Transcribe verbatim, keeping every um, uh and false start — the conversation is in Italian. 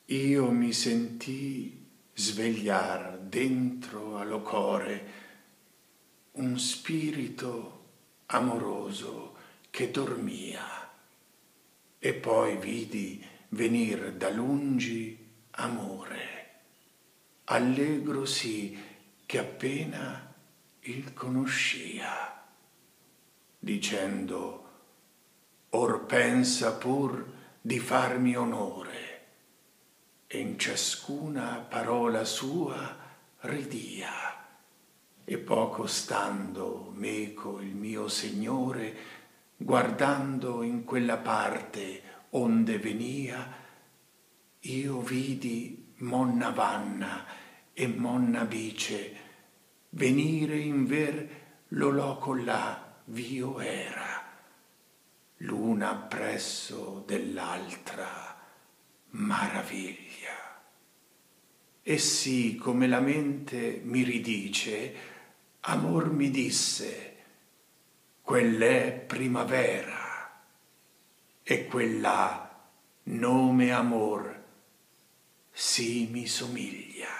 io mi sentii svegliar dentro allo core un spirito amoroso che dormia, e poi vidi venir da lungi amore, allegro sì che appena il conoscia, dicendo: or pensa pur di farmi onore, e in ciascuna parola sua ridia. E poco stando meco il mio Signore, guardando in quella parte onde venia, io vidi Monna Vanna e Monna Bice venire in ver lo loco là v'io era, l'una appresso dell'altra maraviglia. E sì, come la mente mi ridice, amor mi disse: quell'è primavera, e quell'ha nome amor, sì mi somiglia.